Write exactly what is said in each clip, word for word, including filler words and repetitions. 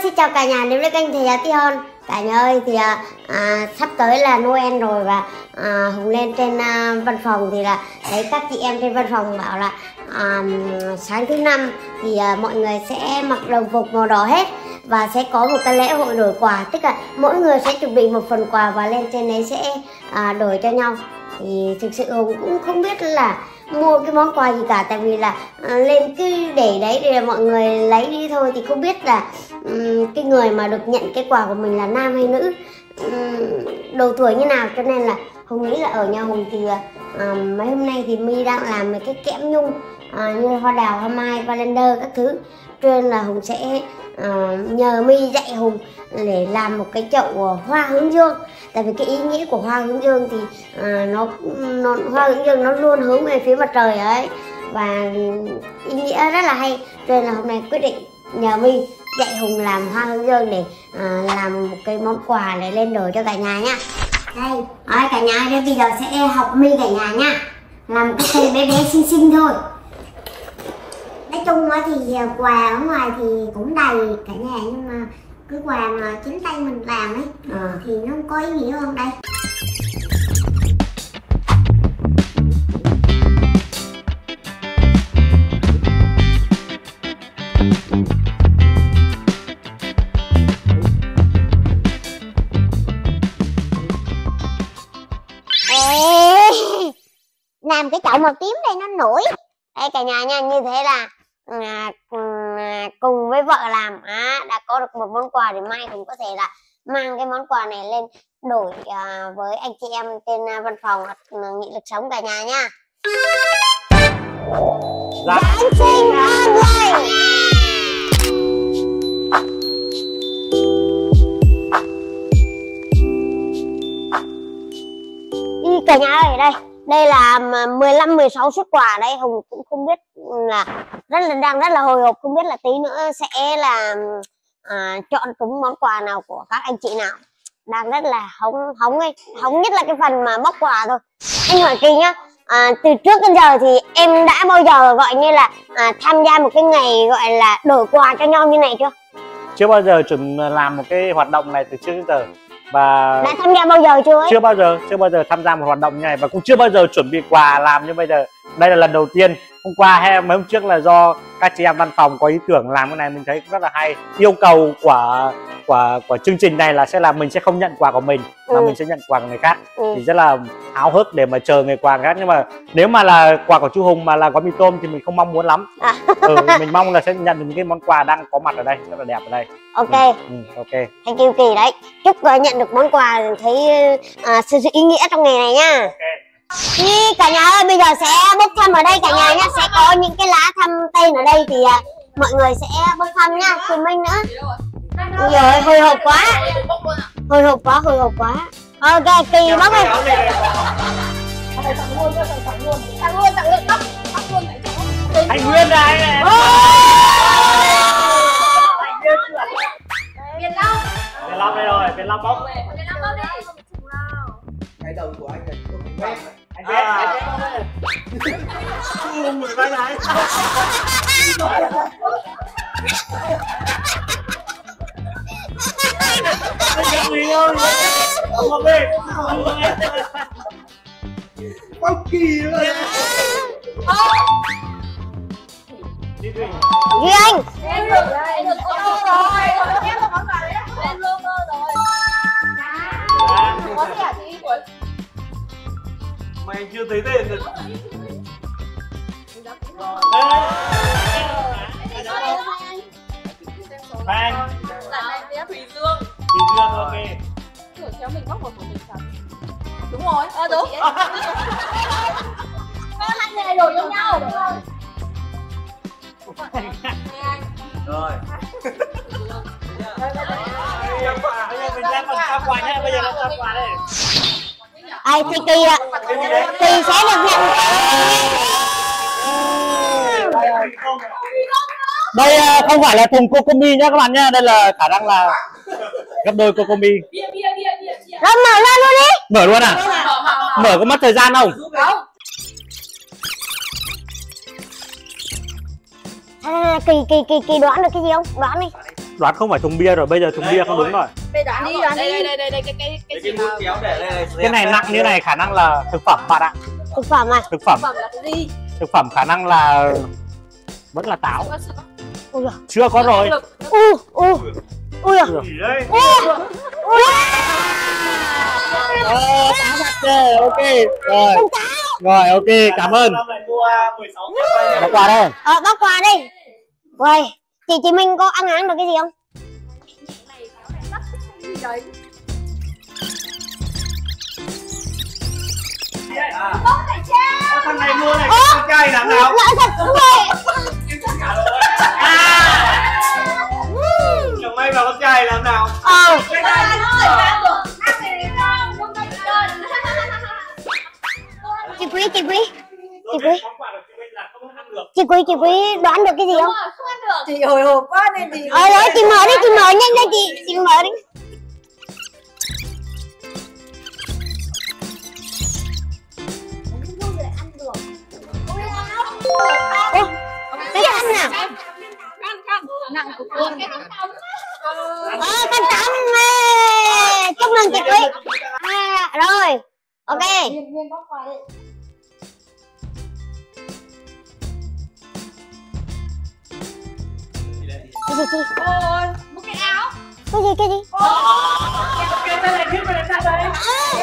xin chào cả nhà đến với kênh Thầy Giáo Tí Hon. Cả nhà ơi, thì à, à, sắp tới là Noel rồi và à, Hùng lên trên à, văn phòng thì là thấy các chị em trên văn phòng bảo là à, sáng thứ năm thì à, mọi người sẽ mặc đồng phục màu đỏ hết và sẽ có một cái lễ hội đổi quà, tức là mỗi người sẽ chuẩn bị một phần quà và lên trên đấy sẽ à, đổi cho nhau. Thì thực sự Hùng cũng không biết là mua cái món quà gì cả, tại vì là à, lên cứ để đấy để mọi người lấy đi thôi, thì không biết là um, cái người mà được nhận cái quà của mình là nam hay nữ, um, độ tuổi như nào, cho nên là Hùng nghĩ là ở nhà Hùng thì à, mấy hôm nay thì My đang làm mấy cái kẽm nhung à, như hoa đào, hoa mai, valender các thứ, cho nên là Hùng sẽ à, nhờ My dạy Hùng để làm một cái chậu hoa hướng dương. Tại vì cái ý nghĩa của hoa hướng dương thì à, nó, nó hoa hướng dương nó luôn hướng về phía mặt trời ấy, và ý nghĩa rất là hay, cho nên là hôm nay quyết định nhờ My dạy Hùng làm hoa hướng dương để à, làm một cái món quà để lên đổi cho cả nhà nhá. Đây, nói cả nhà đây, bây giờ sẽ học My cả nhà nhá, làm một cái cây bé bé xinh xinh thôi. Nói chung thì quà ở ngoài thì cũng đầy cả nhà, nhưng mà cái quà mà chính tay mình làm ấy à, thì nó có ý nghĩa hơn. Đây, làm cái chậu màu tím đây nó nổi. Đây cả nhà nha, như thế là à, cùng với vợ làm à, đã có được một món quà để mai cũng có thể là mang cái món quà này lên đổi à, với anh chị em trên à, văn phòng Nghị Lực Sống cả nhà nha. Giáng sinh online. Đi cả nhà ơi, đây đây là mười lăm mười sáu suất quà đây. Hùng cũng không biết là rất là đang rất là hồi hộp, không biết là tí nữa sẽ là à, chọn trúng món quà nào của các anh chị nào. Đang rất là hóng hóng ấy, hóng nhất là cái phần mà bóc quà thôi. Anh hỏi Kỳ nhá, à, từ trước đến giờ thì em đã bao giờ gọi như là à, tham gia một cái ngày gọi là đổi quà cho nhau như này chưa? Chưa bao giờ chuẩn làm một cái hoạt động này từ trước đến giờ. Và đã tham gia bao giờ chưa ấy? Chưa bao giờ, chưa bao giờ tham gia một hoạt động như này, và cũng chưa bao giờ chuẩn bị quà làm như bây giờ. Đây là lần đầu tiên. Hôm qua hay mấy hôm trước là do các chị em văn phòng có ý tưởng làm cái này, mình thấy rất là hay. Yêu cầu của của của chương trình này là sẽ là mình sẽ không nhận quà của mình mà ừ. mình sẽ nhận quà của người khác. Ừ. Thì rất là háo hức để mà chờ người quà khác. Nhưng mà nếu mà là quà của chú Hùng mà là gói mì tôm thì mình không mong muốn lắm. À. Ừ, mình mong là sẽ nhận được những cái món quà đang có mặt ở đây, rất là đẹp ở đây. Ok. Ừ, ừ, ok. Thank you Kỳ đấy. Chúc uh, nhận được món quà thấy uh, sự ý nghĩa trong ngày này nha. Ok. Như cả nhà ơi, bây giờ sẽ bốc thăm ở đây cả nhà nhé, sẽ có những cái lá thăm tên ở đây thì uh, mọi người sẽ bốc thăm nha, cùng mình nữa. Rồi, hồi hộp quá, hồi hộp quá, hồi hộp quá. Ok, Kỳ bốc đi. Tặng luôn, tặng luôn, bóc, bóc luôn tại chỗ. Anh Nguyên này. Việt Long. Việt Long đây rồi, Việt Long bóc. Việt Long bóc đi. Cái đầu của anh này. Anh biết, anh biết. Không người vai này. Không đi. Bóc kỳ rồi. Duy Anh. Em được, em được ô tô rồi. Em được món quà đấy. Em logo rồi. Có gì hả chị? Mày chưa thấy tên rồi. Phan. Thủy Dương. Thủy Dương, ok. Thử kéo mình bóc một của mình sao? Đúng rồi. Ờ đúng. Có hai người này đổi giống nhau. Rồi. Bây giờ mình ra phần trao quà nhé, bây giờ là trao quà đây. Ai thì Kỳ ạ, Kỳ sẽ được nhận. Đây không phải là thùng Cocomi nhé các bạn nhé, đây là khả năng là gấp đôi Cocomi. Rồi mở ra luôn đi. Mở luôn à? Mở có mất thời gian không? À, Kỳ Kỳ Kỳ Kỳ đoán được cái gì không? Đoán đi. đoán không phải thùng bia rồi, bây giờ thùng bia không đúng rồi. Đây đoán đi, đoán đi. Đây đây đây đây cái cái cái gì mà kéo để đây. Cái này nặng như này khả năng là thực phẩm bạn ạ. Thực phẩm à? Thực phẩm. thực phẩm là cái gì? Thực phẩm khả năng là vẫn là táo. Ui giời. Chưa có rồi. U u ui giời. Gì đấy? Ui ui. Ờ, táo thật kìa, ok. Rồi. Rồi, ok, cảm ơn. Bỏ qua đây. Ờ bóc quà đi. Ui, chị chị Minh có ăn ăn được cái gì không? Thằng này mua này con trai làm nào? Lỡ thật đúng rồi. Chẳng may vào con trai làm nào? Ờ. Chị Quý, chị Quý, chị Quý, chị Quý, chị Quý đoán được cái gì không? Chị hồi hộp quá nên chị. Ờ đấy, chị mở đi, chị mở nhanh lên chị, chị mở đi. Ủa, cái gì ăn nào? Nặng của con. Ờ, con tắm. Chúc mừng chị Quý. À, rồi, ok. Cái gì chị? Ôi, một cái áo. Cái gì, cái gì? Cái này là cái này là đây.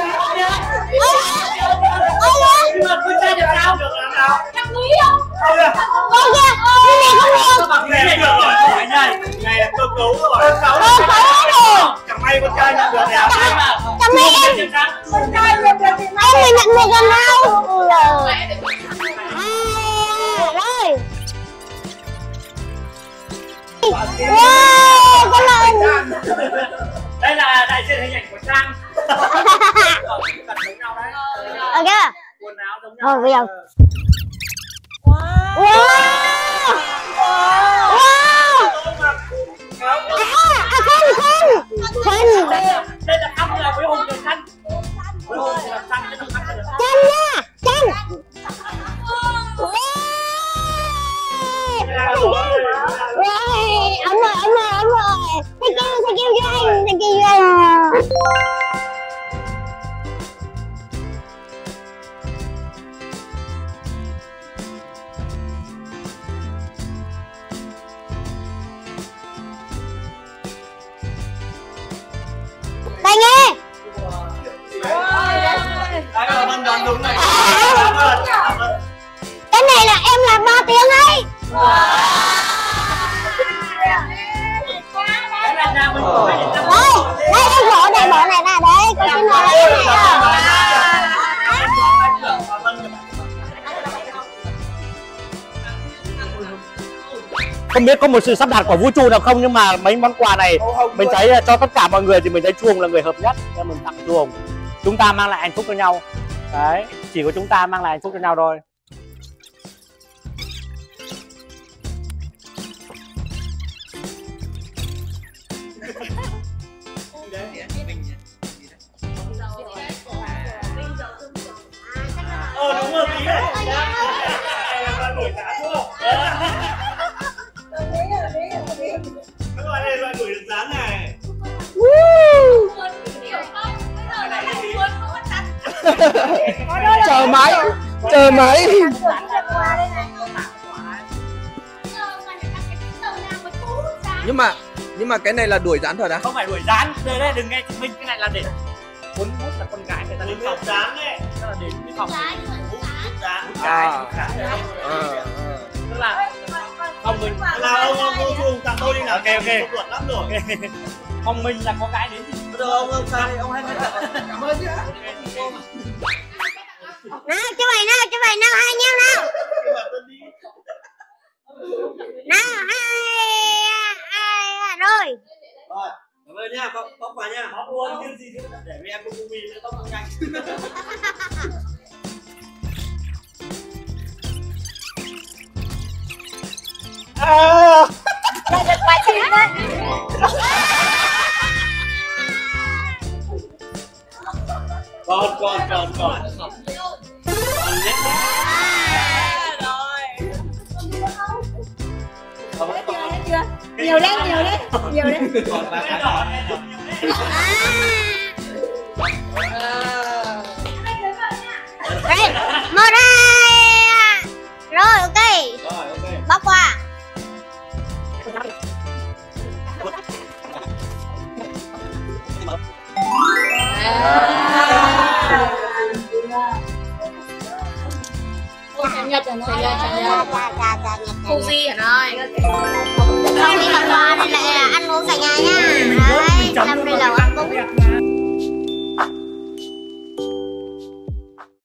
Nhưng mà con trai được sao? Được làm nào? Năm quý không? Ôi kìa, cái này không được. Bằng này được rồi. Cái này, này là cơ cấu rồi. Cơ cấu rồi. Chẳng may con trai nhận được này. Chẳng may em. Con trai nhận được thì Em mình nhận được gần đâu? Rồi. Rồi. Wow, con lợn. Đây là đại diện hình ảnh của Trang. Ok. Quần áo giống nhau. Rồi bây giờ. Wow. Wow. Wow. À, à không không. Không. Đây là khăn là với hồn người khăn. Với hồn là khăn, đây là khăn. Chân nha, chân. Rồi, ấm rồi, ấm rồi, ấm rồi. Thank you, thank you cho anh, thank you cho anh. Đây nghe. Đấy, Vân đoán đúng này. Cái này là em làm ba tiếng ấy. Đây, đây em bỏ này, bỏ này là đấy, có xin lỗi cái này à. Không biết có một sự sắp đặt của vũ trụ nào không, nhưng mà mấy món quà này mình thấy cho tất cả mọi người thì mình thấy chuông là người hợp nhất nên mình tặng chuông. Chúng ta mang lại hạnh phúc cho nhau. Đấy, chỉ có chúng ta mang lại hạnh phúc cho nhau thôi. Ờ đúng rồi tí này. Đổi giá chưa? Các bạn ơi, bạn đổi được dán này. Chờ máy, chờ máy. Nhưng mà nhưng mà cái này là đuổi dán thật à? Không phải đuổi dán, đây đây đừng nghe chị Minh, cái này là để cuốn bút là con gái người ta đến phòng dán này. Tức là để đến phòng Dán. cái Ờ. tức là phòng mình Là ông ông ông chuông tặng tôi đi nào. Ok ok. Tuột lắm rồi. Phòng mình là có cái đến thì Bây giờ ông ông sang ông hay cảm ơn chứ. Nào, chụp ảnh nào, chụp ảnh nào, hai anh em nào. Nào, hai, hai, rồi. Rồi, cảm ơn nha, bóc bóc vào nha. Bóc luôn chứ gì nữa, để với em không mì nữa, bóc không nhanh. à. Lại được bài chuyện đấy. Còn còn còn còn. Còn nhất. Rồi. Không Hết còn. chưa, hết chưa? Cái nhiều lên nhiều lên nhiều lên. Đây, một hai. Rồi ok. Rồi ok. Bóc qua. Ôi, chả nhật rồi, chả nhật, chả Dạ nhật. dạ dạ dạ nhật Cô Di hả nói?